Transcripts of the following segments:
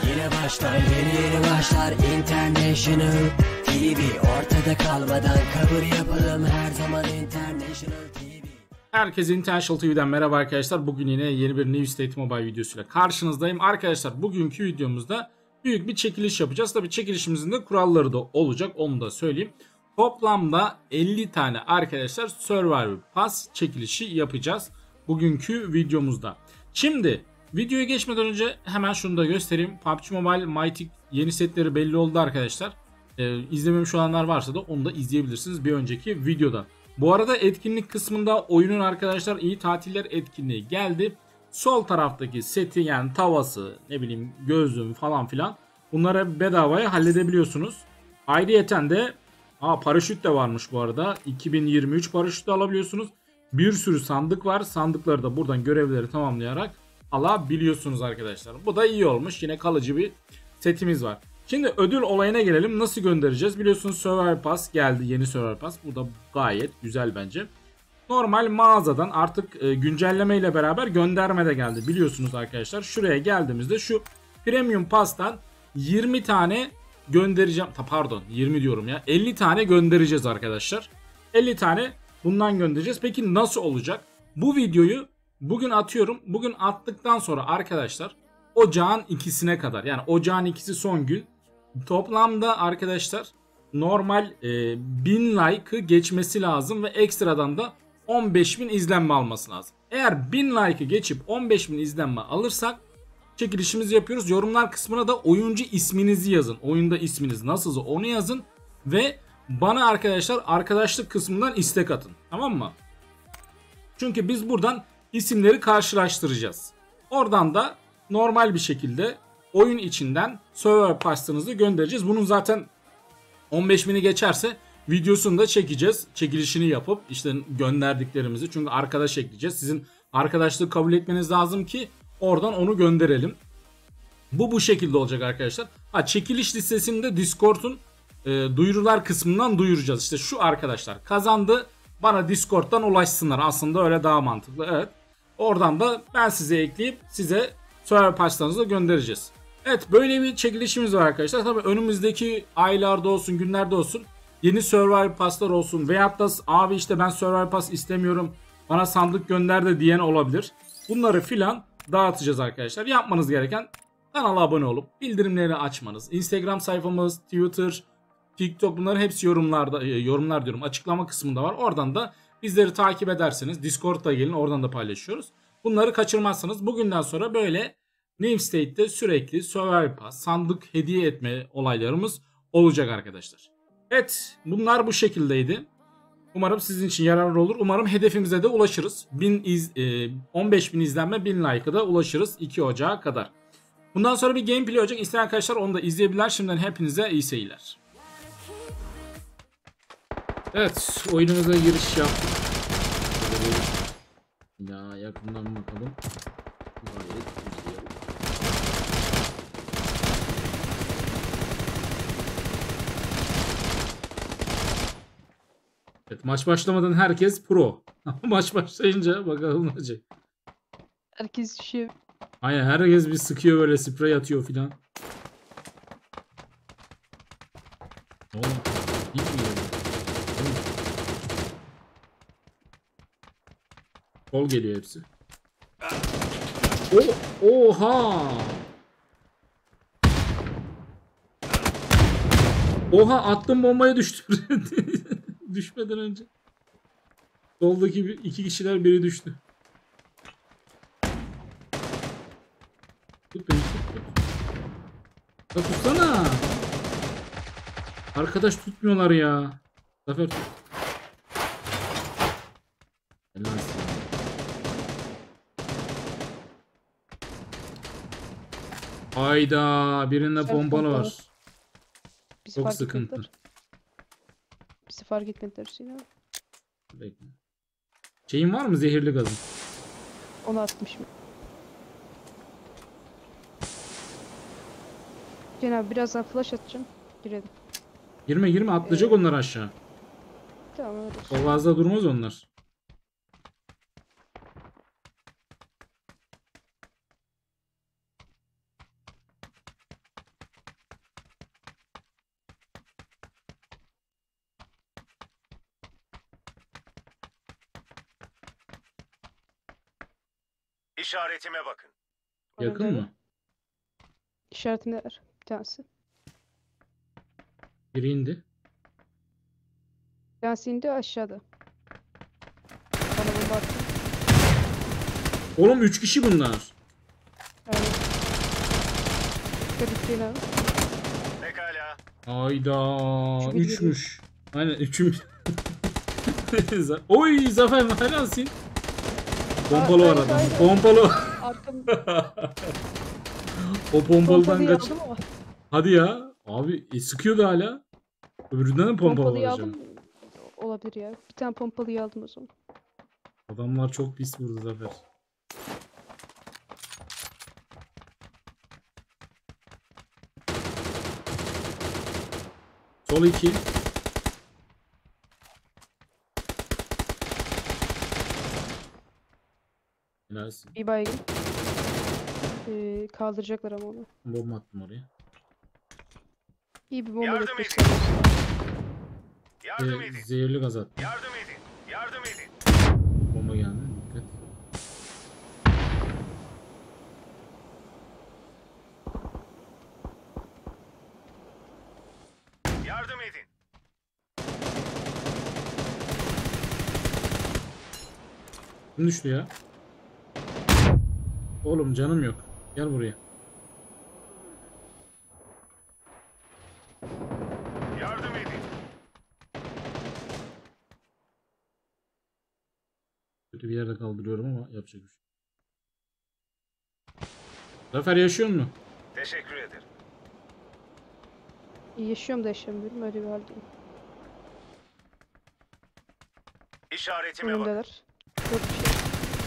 Yine başlar yeni başlar International TV. Ortada kalmadan kabul yapalım her zaman International TV. Herkese International TV'den merhaba arkadaşlar. Bugün yine yeni bir New State Mobile videosuyla karşınızdayım. Arkadaşlar bugünkü videomuzda büyük bir çekiliş yapacağız. Tabii çekilişimizin de kuralları da olacak, onu da söyleyeyim. Toplamda 50 tane arkadaşlar Survivor Pass çekilişi yapacağız bugünkü videomuzda. Şimdi videoya geçmeden önce hemen şunu da göstereyim. PUBG Mobile Mythic yeni setleri belli oldu arkadaşlar. İzlememiş olanlar varsa da onu da izleyebilirsiniz bir önceki videoda. Bu arada etkinlik kısmında oyunun arkadaşlar iyi tatiller etkinliği geldi. Sol taraftaki seti, yani tavası, ne bileyim gözlüğüm falan filan, bunları bedavaya halledebiliyorsunuz. Ayrıyeten de paraşüt de varmış bu arada. 2023 paraşüt de alabiliyorsunuz. Bir sürü sandık var. Sandıkları da buradan görevleri tamamlayarak alabiliyorsunuz arkadaşlar. Bu da iyi olmuş. Yine kalıcı bir setimiz var. Şimdi ödül olayına gelelim. Nasıl göndereceğiz? Biliyorsunuz Survivor Pass geldi. Yeni Survivor Pass. Bu da gayet güzel bence. Normal mağazadan artık güncelleme ile beraber gönderme de geldi. Biliyorsunuz arkadaşlar. Şuraya geldiğimizde şu Premium Pass'tan 20 tane göndereceğim. Pardon 20 diyorum ya. 50 tane göndereceğiz arkadaşlar. 50 tane bundan göndereceğiz. Peki nasıl olacak? Bu videoyu bugün atıyorum. Bugün attıktan sonra arkadaşlar ocağın 2'sine kadar, yani ocağın 2'si son gün, toplamda arkadaşlar normal 1000 like'ı geçmesi lazım ve ekstradan da 15.000 izlenme alması lazım. Eğer 1000 like'ı geçip 15.000 izlenme alırsak çekilişimizi yapıyoruz. Yorumlar kısmına da oyuncu isminizi yazın. Oyunda isminiz nasılsa onu yazın ve bana arkadaşlar arkadaşlık kısmından istek atın. Tamam mı? Çünkü biz buradan isimleri karşılaştıracağız. Oradan da normal bir şekilde oyun içinden Survivor Pass'ınızı göndereceğiz. Bunun zaten 15.000'i geçerse videosunu da çekeceğiz. Çekilişini yapıp işte gönderdiklerimizi. Çünkü arkadaş ekleyeceğiz. Sizin arkadaşlığı kabul etmeniz lazım ki oradan onu gönderelim. Bu şekilde olacak arkadaşlar. Çekiliş listesini de Discord'un duyurular kısmından duyuracağız. İşte şu arkadaşlar kazandı, bana Discord'dan ulaşsınlar. Aslında öyle daha mantıklı. Evet. Oradan da ben size ekleyip size Survivor Pass'larınızı göndereceğiz. Evet, böyle bir çekilişimiz var arkadaşlar. Tabii önümüzdeki aylarda olsun, günlerde olsun yeni Survivor Pass'lar olsun. Veyahut da abi işte ben Survivor Pass istemiyorum, bana sandık gönder de diyen olabilir. Bunları filan dağıtacağız arkadaşlar. Yapmanız gereken kanala abone olup bildirimleri açmanız. Instagram sayfamız, Twitter, TikTok, bunların hepsi yorumlar diyorum, açıklama kısmında var. Oradan da bizleri takip ederseniz Discord'da gelin, oradan da paylaşıyoruz. Bunları kaçırmazsanız bugünden sonra böyle New State'te sürekli Survivor Pass, sandık hediye etme olaylarımız olacak arkadaşlar. Evet, bunlar bu şekildeydi. Umarım sizin için yararlı olur. Umarım hedefimize de ulaşırız. 15.000 izlenme, 1000 like'a da ulaşırız 2 Ocağı kadar. Bundan sonra bir gameplay olacak. İsteyen arkadaşlar onu da izleyebilirler. Şimdiden hepinize iyi seyirler. Evet, oyunumuza giriş yaptık. Ya yakından bakalım. Gayet güzel. Evet, maç başlamadan herkes pro. Maç başlayınca bakalım ne olacak. Herkes düşüyor. Aynen, herkes bir sıkıyor, böyle sprey atıyor filan. Oğlum gitmiyor. Kol geliyor hepsi. Oha! Oha, attım bombaya düştü. Düşmeden önce. Soldaki iki kişiler, biri düştü. Tut beni, tut. Ya tutsana. Arkadaş tutmuyorlar ya. Zafer tut. Helal olsun. Hayda, birinde pompalı var. Bizi Çok fark sıkıntı. etmediler. Bizi fark etmediler Hüseyin abi. Bekle. Şeyin var mı, zehirli gazın? Onu atmışım. Hüseyin abi birazdan flash atacağım. Girelim. Girme atlayacak onlar aşağı. Tamam öyle. O fazla durmaz onlar. İşaretime bakın. Yakın Önümde. mı? İşaretimde var bir tanesi. Biri indi. Bir tanesi indi aşağıda. Bana bomba attı. Oğlum 3 kişi bunlar. Aynen. Dikkat ettiğin abi. Pekala. Hayda. Şu bir 3'müş. Aynen 3'üm. Oy Zafer helalsin. Pompalı var Hayır, adam. hayır. Pompalı. Arkamda O pompalıdan pompalıyı kaç. aldım ama. Hadi ya. Abi sıkıyordu hala. Öbüründen de pompalı var Pompalıyı acaba. aldım. Olabilir ya. Bir tane pompalıyı aldım o zaman. Adamlar çok pis vurdu Zafer. Sol 2. Helalsin. Bir baygın. Kaldıracaklar ama onu. Bomba attım oraya. İyi bir bomba Yardım bekliyorsun. Yardım edin. Zehirli gaz attım. Yardım edin. Yardım edin. Bomba geldi. Dikkat. Yardım edin. Kim düştü ya? Oğlum canım yok. Gel buraya. Yardım edin. Kötü bir yerde kaldırıyorum ama yapacak bir şey. Zafer yaşıyor mu? Teşekkür ederim. Yaşıyorum da yaşamıyorum. Öyle bir haldeyim. İşaretime bakın. Önümdeler. Yok bir şey.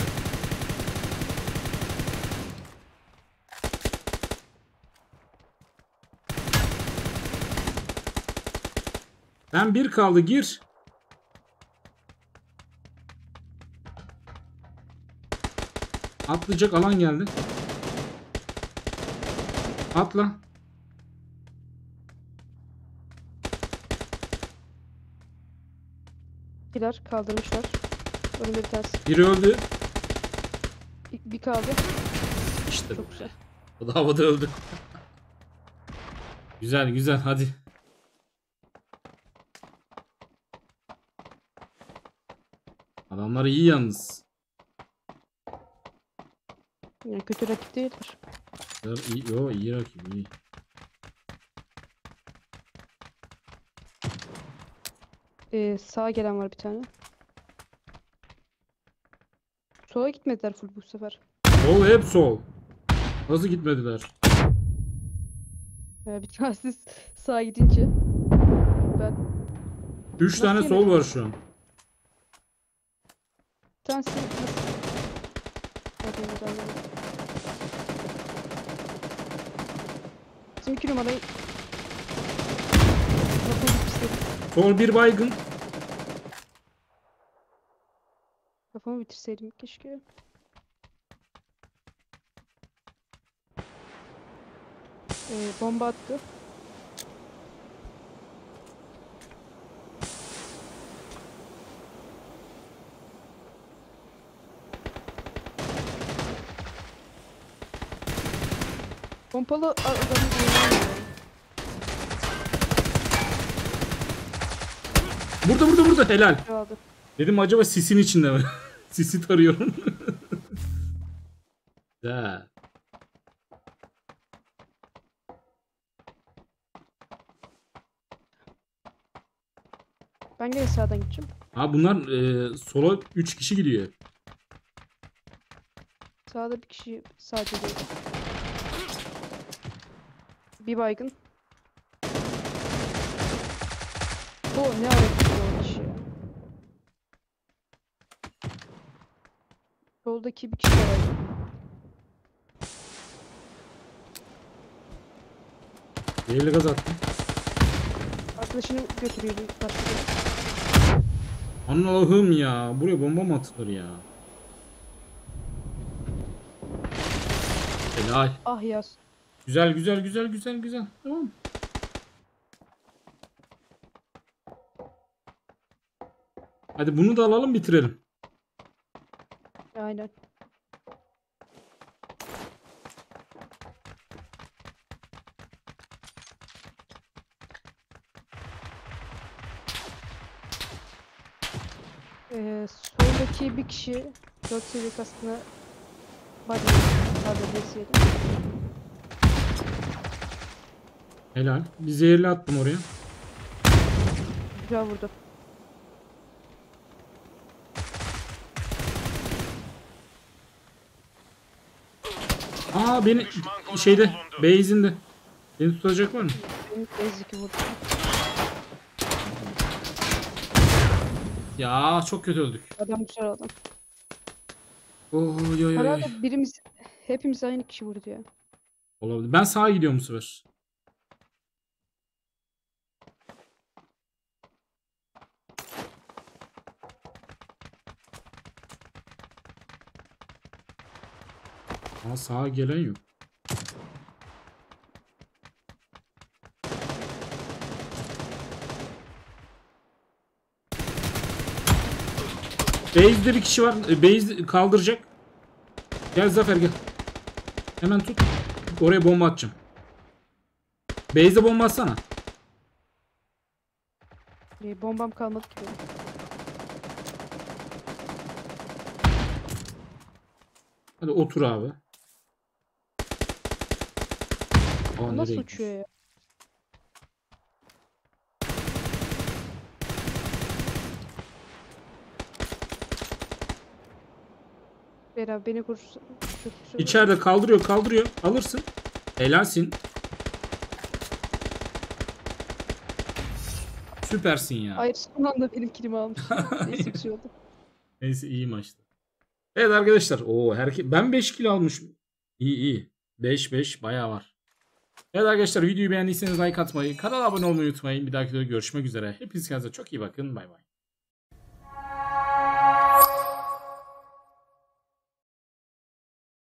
Ben bir kaldı gir. Atlayacak alan geldi. Atla. İkiler kaldırmışlar. Önümde bir tanesi. Biri öldü. Bir kaldı. İşte Çok güzel. o da havada öldü. Güzel güzel hadi. Adamlar iyi yalnız. Yani kötü rakip değildir. İyi, yo, iyi rakip iyi. Sağa gelen var bir tane. Sola gitmediler full bu sefer. Sol hep sol. Nasıl gitmediler? Bir tanesi sağa gidince. Ben 3 Nasıl tane sol yemedim? var şu an. bir tanesi nasıl? Hadi, hadi, hadi. Bizim 2 numarayı kafamı bitirseydim. Sol bir baygın. Kafamı bitirseydim keşke. Bomba attı. Pompalı adamı oynamıyor. Burada helal. Aldı. Dedim acaba sisin içinde mi? Sisi tarıyorum. Güzel. Ben gene sağdan gideceğim. Ha bunlar sola 3 kişi gidiyor. Sağda bir kişi sadece değil. Bir baygın. O ne hareketi olmuş ya. Soldaki bir kişi var. Zehirli gaz attım. Arkadaşını götürüyor bir başka biri. Allah'ım ya. Buraya bomba mı atılır ya? Helal. Ah ya. Güzel. Tamam. Hadi bunu da alalım bitirelim. Aynen. Soldaki bir kişi 4 seviye kaskına body AWP'si. Helal. Bir zehirli attım oraya. Güzel vurdu. Aa beni şeyde base'inde. Beni tutacak var mı? Benim ezdeki vurdu. Ya çok kötü öldük. Adam güzel adam. Oy oy oy. Herhalde hepimiz aynı kişi vurdu ya. Olabilir. Ben sağa gidiyorum bu sefer. Aa sağa gelen yok. Base'de bir kişi var. Base kaldıracak. Gel Zafer gel. Hemen tut. Oraya bomba atacağım. Base'de bomba atsana. Bombam kalmadı ki benim. Hadi otur abi. Aa, Nasıl nereye uçuyor ya? Beraber beni kursun. İçeride kaldırıyor. Alırsın. Helalsin. Süpersin ya. Hayır, son anda benim kilimi almış. Neyse bir şey oldu. Neyse iyi maçtı. Evet arkadaşlar. Ben 5 kilo almışım. İyi. 5 bayağı var. Evet arkadaşlar videoyu beğendiyseniz like atmayı, kanala abone olmayı unutmayın. Bir dahaki videoda görüşmek üzere. Hepiniz kendinize çok iyi bakın. Bay bay.